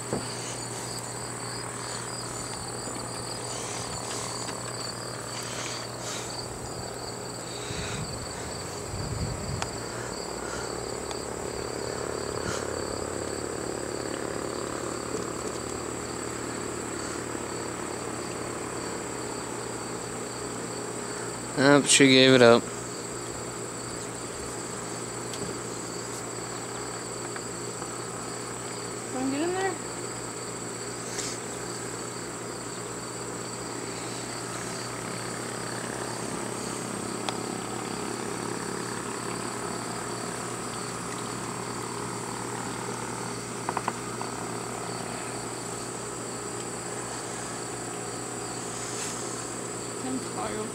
She gave it up. Want to get in there? I'm tired.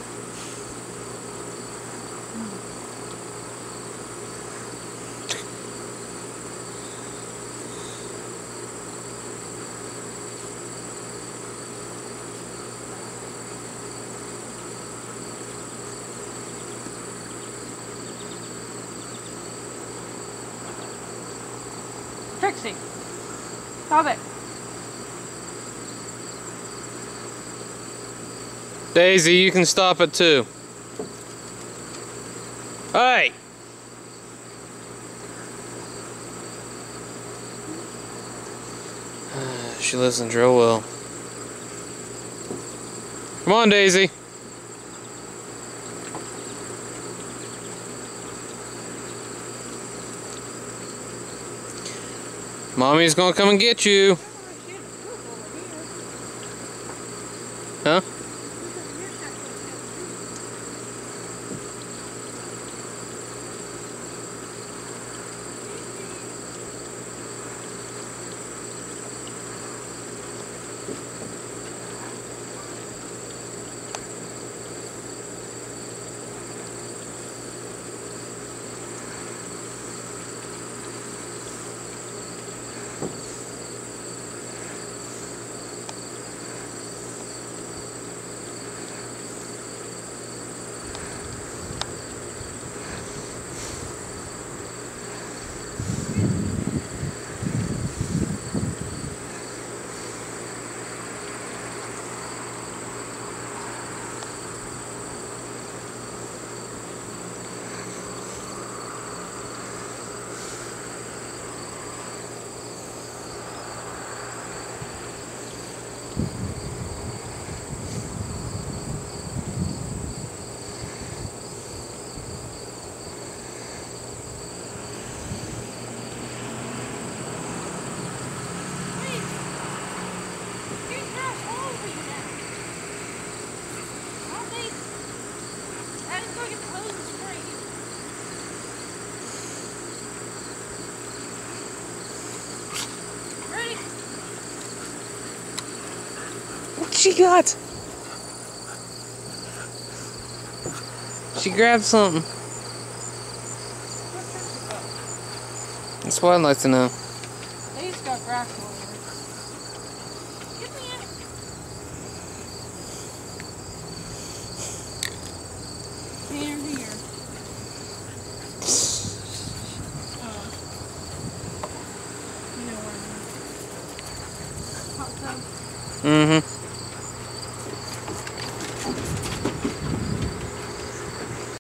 Trixie, stop it. Daisy, you can stop it too. Hey! She listens real well. Come on, Daisy. Mommy's gonna come and get you. Huh? What she got? She grabbed something. That's what I'd like to know. These got grass over there. Get me in. Here, here. You know where I mean. Hot tub. Mm-hmm.